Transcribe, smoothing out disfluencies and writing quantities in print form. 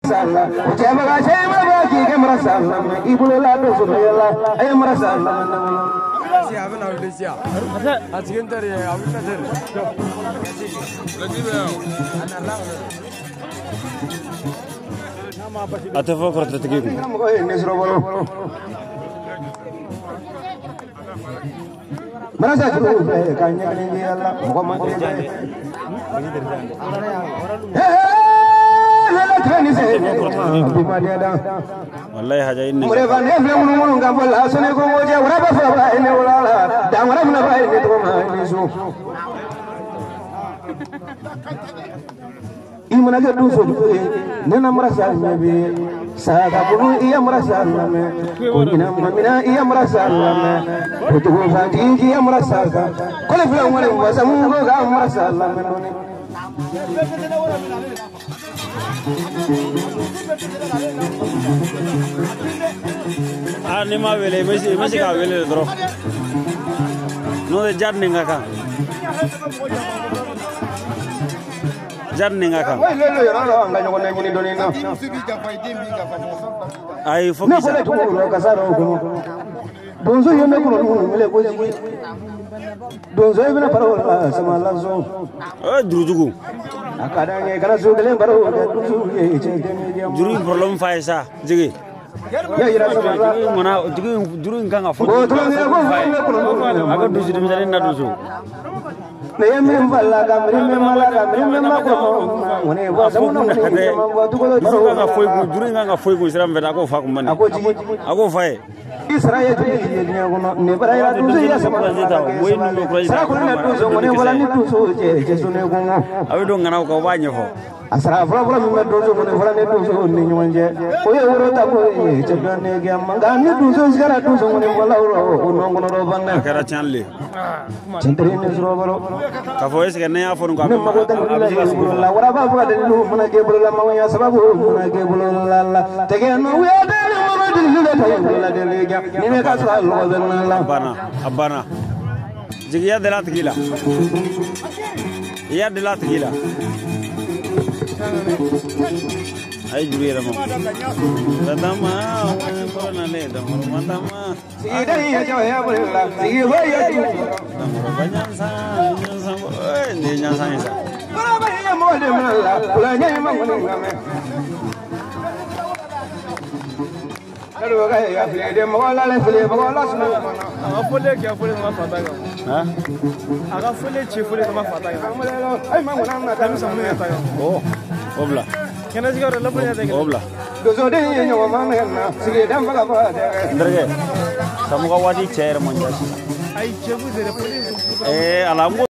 Merasa cukup kayaknya ini Allah Muhammad wallahi haja inni mereka ne film ngomong gambol asune ko moja ora ba fa ini wala damara mun ba ini to ma ini su imana ga du so ne na merasa nabi saga bunu iya merasa name ina mamina iya merasa name itu fati iya merasa ka kole film ngone wasamu ko ga merasa name noni ani ma wele mesi ka wele dro no de jarninga ka ay fo na fole to ro kasaro ko donzo yeme ko mele ko ji donzo yeme paro sama lanzo durujugu akada nge kana su gele paro duruju ye che duru problem faisa jigi ya ira sama mona duru nganga fo ko to nge ko aga dusu dum jare na dusu ne yeme mbala ga mrime mala ga mrime makro ngone wa samu na kade duru nganga foi ko isram beta ko fa ko man ako fae Israel jeli ne gono ne bara dusu ya sama ta moy nu ko sara ko na dusu ngone wala ni dusu je sune gono awi do ngana ko bañe fo asra fura mi dusu ngone wala ni dusu ni nyonje o ye woro ta ko e je ne ge manga ni dusu sara dusu ngone wala ro no gono ro banna kara chanle centre ne zro baro ka fo es ke ne afon ko ne mago tan la wara ba ba de lu mona ge bolo la ma ya sababu mona ge bolo la tege no we de lu de tay la de le ga ni me ka so lo de la abana jigi ya delat gila ya delat gila ay juri ramo dadama na le damo mandama sigi dai ya jo ya bolo la sigi ho ya tu banyan sa ne nya sa isa para ba ya mo de la kula nya ma ngoni ngame Kalau kaya ya file de mo la le file mo la sunu aga fole ke fole ma fata ga ha aga fole che fole ma fata ga ay ma ngona na kami samu ya ta ga obla kena siga ro la fole ya ta ga obla do so de ye nyo ma na sige dam ba ba de ndarge samu ka wadi chair mon jasi ai che bu de fole alango